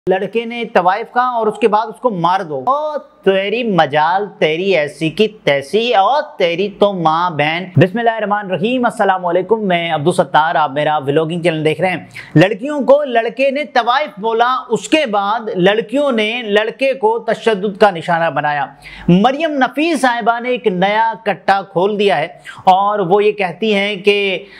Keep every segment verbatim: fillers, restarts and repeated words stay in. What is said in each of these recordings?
लड़के ने तवाइफ कहा और उसके बाद उसको मार दो। ओ तेरी मजाल तेरी ऐसी की तैसी और तेरी तो माँ बहन। बिस्मिल्लाहिर्रहमानिर्रहीम, अस्सलाम वालेकुम। मैं अब्दुल सत्तार, आप मेरा व्लॉगिंग चैनल देख रहे हैं। लड़कियों को लड़के ने तवाइफ बोला, उसके बाद लड़कियों ने लड़के को तशद्दुद का निशाना बनाया। मरियम नफीस साहिबा ने एक नया कट्टा खोल दिया है और वो ये कहती हैं कि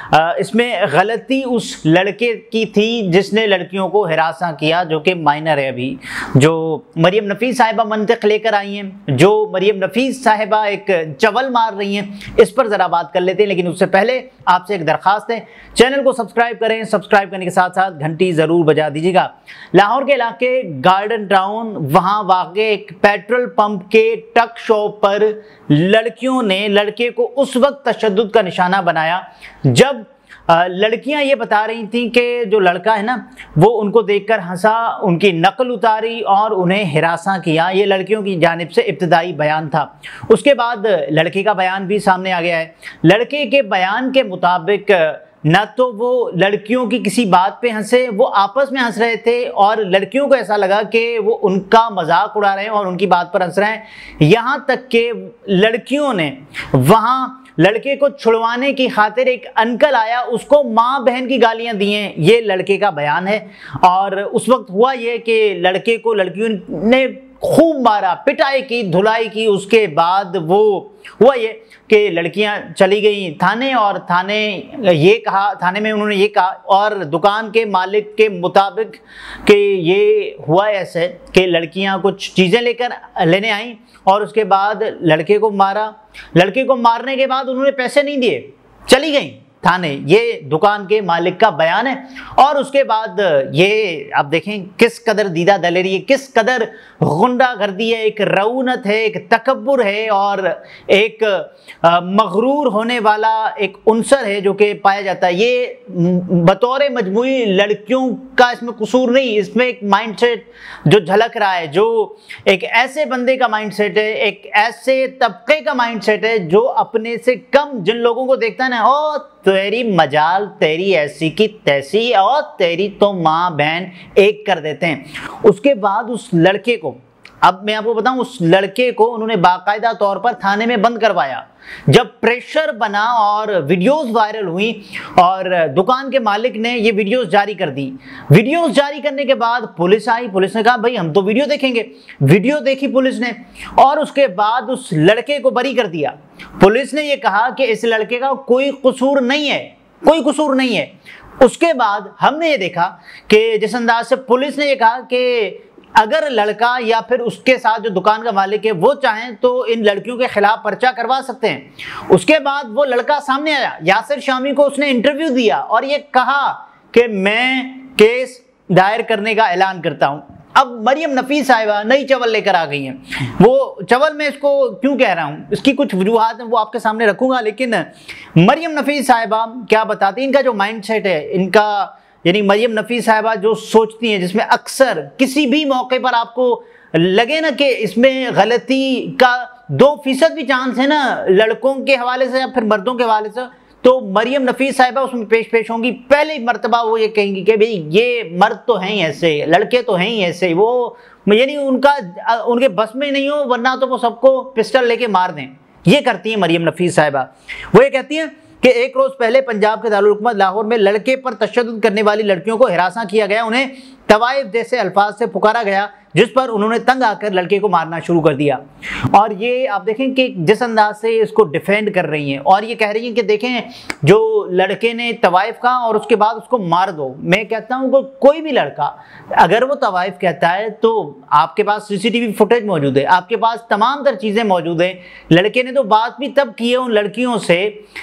इसमें गलती उस लड़के की थी जिसने लड़कियों को हिरासा किया, जो कि माइनर है। अभी जो मरियम नफीस साहिबा मंतिक लेकर आई हैं, जो मरियम नफीस साहिबा एक चवल मार रही हैं, इस पर ज़रा बात कर लेते हैं। लेकिन उससे पहले आपसे एक दरख्वास्त है, चैनल को सब्सक्राइब करें। सब्सक्राइब करने के साथ साथ घंटी ज़रूर बजा दीजिएगा। लाहौर के इलाके गार्डन टाउन, वहाँ वाक़े एक पेट्रोल पंप के टक शॉप पर लड़कियों ने लड़के को उस वक्त तशद्दुद का निशाना बनाया जब लड़कियां ये बता रही थी कि जो लड़का है ना वो उनको देखकर हंसा, उनकी नकल उतारी और उन्हें हिरासा किया। ये लड़कियों की जानिब से इब्तिदाई बयान था। उसके बाद लड़के का बयान भी सामने आ गया है। लड़के के बयान के मुताबिक न तो वो लड़कियों की किसी बात पे हंसे, वो आपस में हंस रहे थे और लड़कियों को ऐसा लगा कि वो उनका मजाक उड़ा रहे हैं और उनकी बात पर हंस रहे हैं। यहाँ तक कि लड़कियों ने वहाँ लड़के को छुड़वाने की खातिर एक अंकल आया, उसको माँ बहन की गालियां दी हैं। ये लड़के का बयान है। और उस वक्त हुआ ये कि लड़के को लड़कियों ने खूब मारा, पिटाई की, धुलाई की। उसके बाद वो हुआ ये कि लड़कियां चली गई थाने और थाने ये कहा थाने में उन्होंने ये कहा और दुकान के मालिक के मुताबिक कि ये हुआ ऐसे कि लड़कियां कुछ चीज़ें लेकर लेने आई और उसके बाद लड़के को मारा। लड़के को मारने के बाद उन्होंने पैसे नहीं दिए, चली गई थाने। ये दुकान के मालिक का बयान है। और उसके बाद ये आप देखें किस कदर दीदा दलेरी है, किस कदर गुंडागर्दी है, एक रऊनत है, एक तकब्बुर है और एक आ, मगरूर होने वाला एक उनसर है जो कि पाया जाता है। ये बतौर मजमूई लड़कियों का इसमें कसूर नहीं, इसमें एक माइंडसेट जो झलक रहा है, जो एक ऐसे बंदे का माइंडसेट है, एक ऐसे तबके का माइंडसेट है जो अपने से कम जिन लोगों को देखता है ना, ओ तेरी मजाल तेरी ऐसी की तैसी और तेरी तो माँ बहन एक कर देते हैं। उसके बाद उस लड़के को, अब मैं आपको बताऊं, उस लड़के को उन्होंने बाकायदा तौर पर थाने में बंद करवाया। जब प्रेशर बना और वीडियोस वायरल हुई और दुकान के मालिक ने ये वीडियोस जारी कर दी। वीडियोस जारी करने के बाद पुलिस आई। पुलिस ने कहा भाई हम तो वीडियो देखेंगे। वीडियो देखी पुलिस ने और उसके बाद उस लड़के को बरी कर दिया। पुलिस ने ये कहा कि इस लड़के का कोई कसूर नहीं है, कोई कसूर नहीं है। उसके बाद हमने ये देखा कि जिस अंदाज से पुलिस ने ये कहा कि अगर लड़का या फिर उसके साथ जो दुकान का मालिक है वो चाहें तो इन लड़कियों के खिलाफ पर्चा करवा सकते हैं। उसके बाद वो लड़का सामने आया, यासिर शामी को उसने इंटरव्यू दिया और ये कहा कि मैं केस दायर करने का ऐलान करता हूं। अब मरियम नफीस साहिबा नई चवल लेकर आ गई हैं। वो चवल मैं इसको क्यों कह रहा हूँ, इसकी कुछ वजूहात हैं वो आपके सामने रखूंगा। लेकिन मरियम नफीस साहिबा क्या बताती हैं, इनका जो माइंडसेट है, इनका यानी मरियम नफीस साहिबा जो सोचती हैं, जिसमें अक्सर किसी भी मौके पर आपको लगे ना कि इसमें गलती का दो फीसद भी चांस है ना लड़कों के हवाले से या फिर मर्दों के हवाले से, तो मरियम नफीस साहिबा उसमें पेश पेश होंगी। पहली मर्तबा वो ये कहेंगी कि भाई ये मर्द तो हैं ही ऐसे, लड़के तो हैं ही ऐसे, वो यानी उनका उनके बस में नहीं हो वरना तो वो सबको पिस्टल लेके मार दें। ये करती हैं मरियम नफीस साहिबा। वो ये कहती हैं कि एक रोज पहले पंजाब के दारुल हुकूमत लाहौर में लड़के पर तशद्दुद करने वाली लड़कियों को हिरासा किया गया। उन्हें तवाइफ जैसे अल्फाज से पुकारा गया जिस पर उन्होंने तंग आकर लड़के को मारना शुरू कर दिया। और ये आप देखें कि जिस अंदाज से इसको डिफेंड कर रही हैं और ये कह रही हैं कि देखें जो लड़के ने तवाइफ कहा और उसके बाद उसको मार दो। मैं कहता हूँ कि कोई भी लड़का अगर वो तवाइफ कहता है तो आपके पास सीसीटीवी फुटेज मौजूद है, आपके पास तमाम तर चीज़ें मौजूद हैं। लड़के ने तो बात भी तब की है उन लड़कियों से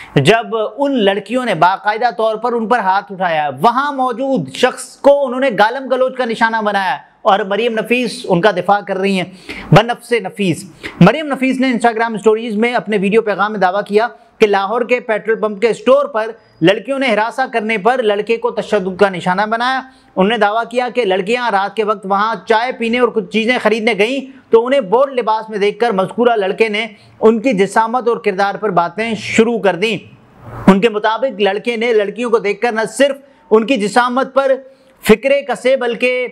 जब उन लड़कियों ने बाकायदा तौर पर उन पर हाथ उठाया, वहाँ मौजूद शख्स को उन्होंने गालम गलोच का निशाना बनाया और मरियम नफीस उनका दिफा कर रही हैं। बनफ्से नफीस मरियम नफीस ने इंस्टाग्राम स्टोरीज में अपने वीडियो पैगाम में दावा किया कि लाहौर के पेट्रोल पंप के स्टोर पर लड़कियों ने हिरासा करने पर लड़के को तशद्दुद का निशाना बनाया। उन्होंने दावा किया कि लड़कियां रात के वक्त वहां चाय पीने और कुछ चीज़ें खरीदने गईं तो उन्हें बोल्ड लिबास में देखकर मज़कूरा लड़के ने उनकी जिसामत और किरदार पर बातें शुरू कर दी। उनके मुताबिक लड़के ने लड़कियों को देखकर न सिर्फ उनकी जिसामत पर फिक्रे कसे बल्कि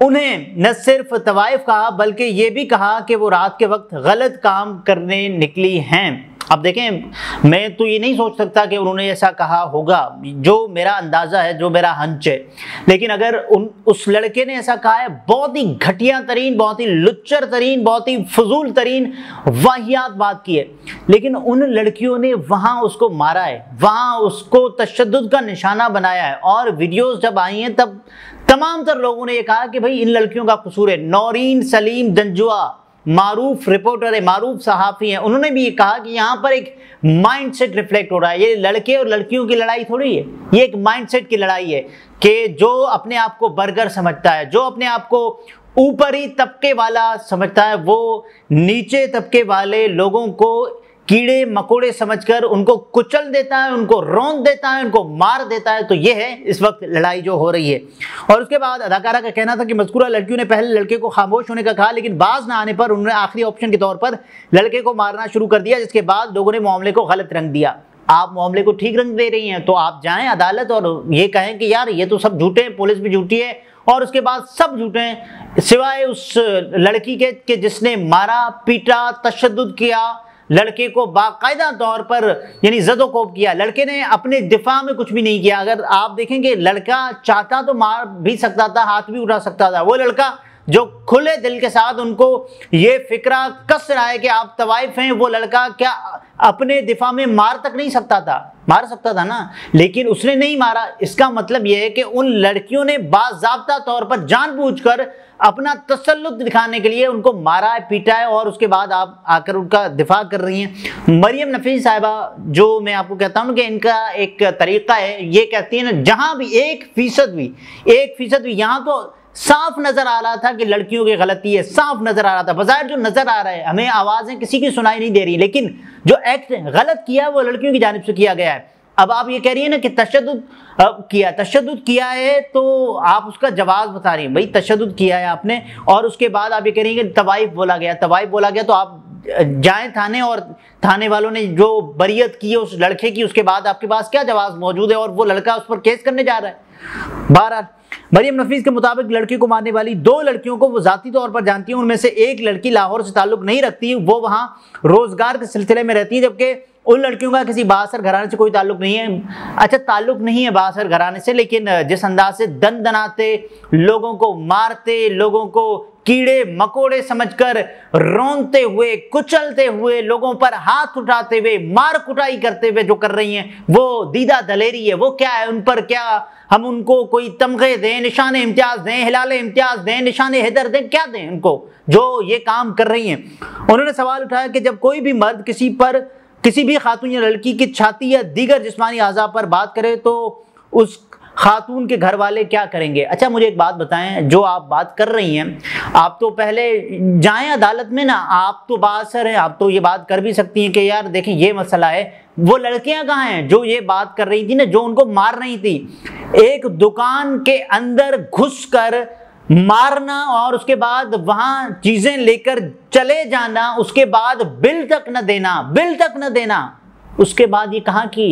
उन्हें न सिर्फ तवाइफ कहा बल्कि ये भी कहा कि वो रात के वक्त गलत काम करने निकली हैं। अब देखें, मैं तो ये नहीं सोच सकता कि उन्होंने ऐसा कहा होगा, जो मेरा अंदाज़ा है, जो मेरा हंच है, लेकिन अगर उन उस लड़के ने ऐसा कहा है, बहुत ही घटिया तरीन, बहुत ही लुच्चर तरीन, बहुत ही फजूल तरीन वाहियात बात की है, लेकिन उन लड़कियों ने वहाँ उसको मारा है, वहाँ उसको तशद्दुद का निशाना बनाया है। और वीडियोस जब आई हैं तब तमाम तर लोगों ने ये कहा कि भाई इन लड़कियों का कसूर है। नौरीन सलीम जंजुआ मारूफ रिपोर्टर है, मारूफ सहाफ़ी हैं, उन्होंने भी ये कहा कि यहाँ पर एक माइंडसेट रिफ्लेक्ट हो रहा है। ये लड़के और लड़कियों की लड़ाई थोड़ी है, ये एक माइंडसेट की लड़ाई है कि जो अपने आप को बर्गर समझता है, जो अपने आप को ऊपरी तबके वाला समझता है, वो नीचे तबके वाले लोगों को कीड़े मकोड़े समझकर उनको कुचल देता है, उनको रौंद देता है, उनको मार देता है। तो ये है इस वक्त लड़ाई जो हो रही है। और उसके बाद अदाकारा का कहना था कि मज़कूरा लड़कियों ने पहले लड़के को खामोश होने का कहा, लेकिन बाज ना आने पर उन्होंने आखिरी ऑप्शन के तौर पर लड़के को मारना शुरू कर दिया, जिसके बाद लोगों ने मामले को गलत रंग दिया। आप मामले को ठीक रंग दे रही हैं तो आप जाएं अदालत और ये कहें कि यार ये तो सब झूठे हैं, पुलिस भी झूठी है और उसके बाद सब झूठे हैं सिवाय उस लड़की के कि जिसने मारा, पीटा, तशद्दुद किया, लड़के को बाकायदा तौर पर यानी ज़दोकोब किया। लड़के ने अपने दिफा में कुछ भी नहीं किया। अगर आप देखेंगे लड़का चाहता तो मार भी सकता था, हाथ भी उठा सकता था। वो लड़का जो खुले दिल के साथ उनको ये फिक्रा कस रहा है कि आप तवाइफ हैं, वो लड़का क्या अपने दिफा में मार तक नहीं सकता था? मार सकता था ना, लेकिन उसने नहीं मारा। इसका मतलब यह है कि उन लड़कियों ने बाज़ाब्ता तौर पर जानबूझकर अपना तसल्लुत दिखाने के लिए उनको मारा है, पीटा है और उसके बाद आप आकर उनका दिफा कर रही हैं। मरियम नफीस साहिबा, जो मैं आपको कहता हूँ कि इनका एक तरीका है, ये कहती है ना, जहाँ भी एक फीसद भी एक फीसद भी यहाँ तो साफ नजर आ रहा था कि लड़कियों की गलती है, साफ नजर आ रहा था। बजाय जो नजर आ रहा है, हमें आवाजें किसी की सुनाई नहीं दे रही, लेकिन जो एक्ट गलत किया वो लड़कियों की जानिब से किया गया है। अब आप ये कह रही है ना कि तशद्दुद किया, तशद्दुद किया है तो आप उसका जवाब बता रही हैं। भाई तशद्दुद किया है आपने और उसके बाद आप ये कह रही हैं कि तवाइफ बोला गया, तवाइफ बोला गया तो आप जाएं थाने और थाने वालों ने जो बरियत की है उस लड़के की, उसके बाद आपके पास क्या जवाब मौजूद है और वो लड़का उस पर केस करने जा रहा है। बहरहाल मरियम नफीस के मुताबिक लड़की को मारने वाली दो लड़कियों को वो जाती तौर पर जानती हैं। उनमें से एक लड़की लाहौर से ताल्लुक नहीं रखती, वो वहाँ रोजगार के सिलसिले में रहती है, जबकि उन लड़कियों का किसी बासर घराने से कोई ताल्लुक नहीं है। अच्छा, ताल्लुक नहीं है बासर घराने से, लेकिन जिस अंदाज से दन दनाते, लोगों को मारते, लोगों को कीड़े मकोड़े समझकर रोनते हुए, कुचलते हुए, लोगों पर हाथ उठाते हुए, मार कुटाई करते हुए जो कर रही हैं, वो दीदा दलेरी है। वो क्या है, उन पर क्या हम उनको कोई तमगे दें, निशाने इम्तियाज दें, हिलाले इम्तियाज दें, निशाने हैदर दें, क्या दें उनको जो ये काम कर रही हैं? उन्होंने सवाल उठाया कि जब कोई भी मर्द किसी पर, किसी भी खातून या लड़की की छाती या दीगर जिस्मानी आज़ा पर बात करे तो उस खातून के घर वाले क्या करेंगे? अच्छा, मुझे एक बात बताएं, जो आप बात कर रही हैं, आप तो पहले जाएं अदालत में ना, आप तो बासर हैं, आप तो ये बात कर भी सकती हैं कि यार देखें ये मसला है। वो लड़कियां कहाँ हैं जो ये बात कर रही थी ना, जो उनको मार रही थी? एक दुकान के अंदर घुसकर मारना और उसके बाद वहां चीजें लेकर चले जाना, उसके बाद बिल तक न देना, बिल तक न देना, उसके बाद ये कहाँ की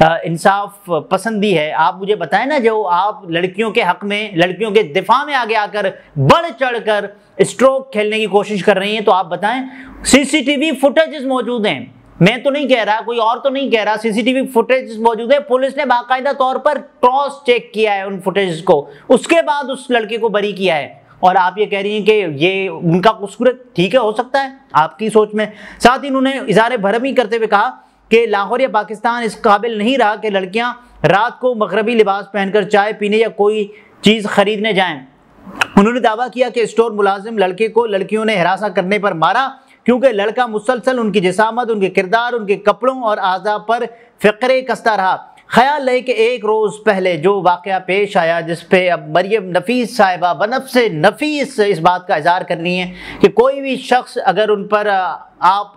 इंसाफ पसंदी है? आप मुझे बताएं ना, जो आप लड़कियों के हक में, लड़कियों के दिफा में आगे आकर बढ़ चढ़कर स्ट्रोक खेलने की कोशिश कर रही हैं, तो आप बताएं। सीसीटीवी फुटेजेस मौजूद हैं, मैं तो नहीं कह रहा, कोई और तो नहीं कह रहा, सीसीटीवी फुटेज मौजूद है। पुलिस ने बाकायदा तौर पर क्रॉस चेक किया है उन फुटेज को, उसके बाद उस लड़के को बरी किया है। और आप ये कह रही हैं कि ये उनका कसूर, ठीक है, हो सकता है आपकी सोच में। साथ ही उन्होंने इज़हार भरमी करते हुए कहा कि लाहौर या पाकिस्तान इस काबिल नहीं रहा कि लड़कियां रात को मगरबी लिबास पहनकर चाय पीने या कोई चीज़ खरीदने जाएं। उन्होंने दावा किया कि स्टोर मुलाजिम लड़के को लड़कियों ने हिरासा करने पर मारा, क्योंकि लड़का मुसलसल उनकी जिसामत, उनके किरदार, उनके कपड़ों और आज़ा पर फ़िक्रे कसता रहा। ख्याल है कि एक रोज़ पहले जो वाक़या पेश आया, जिस पे अब मरियम नफीस साहिबा बनफ़्से नफीस इस बात का इज़हार कर रही हैं कि कोई भी शख्स अगर उन पर आप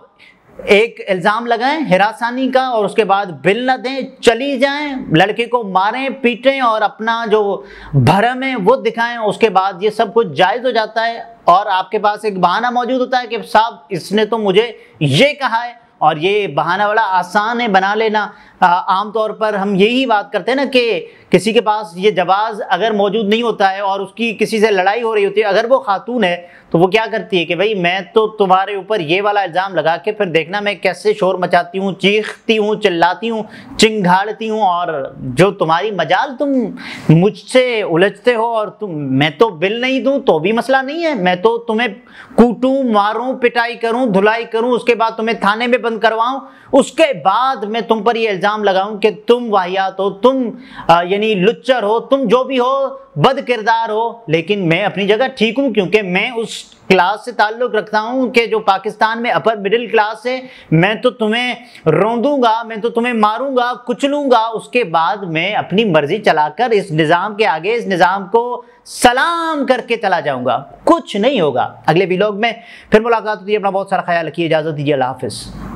एक इल्ज़ाम लगाएं हिरासानी का और उसके बाद बिल न दें, चली जाएं, लड़के को मारें, पीटें और अपना जो भरम है वो दिखाएं, उसके बाद ये सब कुछ जायज़ हो जाता है और आपके पास एक बहाना मौजूद होता है कि साहब इसने तो मुझे ये कहा है। और ये बहाना बड़ा आसान है बना लेना। आमतौर पर हम यही बात करते हैं ना कि किसी के पास ये जवाज अगर मौजूद नहीं होता है और उसकी किसी से लड़ाई हो रही होती है, अगर वो खातून है तो वो क्या करती है कि भाई मैं तो तुम्हारे ऊपर ये वाला इल्ज़ाम लगा के फिर देखना मैं कैसे शोर मचाती हूँ, चीखती हूँ, चिल्लाती हूँ, चिंगाड़ती हूँ, और जो तुम्हारी मजाल तुम मुझसे उलझते हो और तुम मैं तो बिल नहीं दूँ तो भी मसला नहीं है, मैं तो तुम्हें कूटूँ, मारूँ, पिटाई करूँ, धुलाई करूँ, उसके बाद तुम्हें थाने में बंद करवाऊँ, उसके बाद मैं तुम पर ये इल्ज़ाम लगाऊं कि तुम वाहियात हो, तुम यानी लुच्चर हो, तुम जो भी हो, बद किरदार हो, लेकिन मैं अपनी जगह ठीक हूं क्योंकि मैं उस क्लास से ताल्लुक रखता हूं कि जो पाकिस्तान में अपर मिडिल क्लास है। मैं तो तुम्हें रौंदूंगा, मैं तो तुम्हें मारूंगा, कुचलूंगा, उसके बाद मैं अपनी मर्जी चलाकर इस निज़ाम के आगे इस निज़ाम को सलाम करके चला जाऊंगा, कुछ नहीं होगा। अगले व्लॉग में फिर मुलाकात होती है। अपना बहुत सारा ख्याल रखिए, इजाजत दीजिए, अल्लाह हाफिज।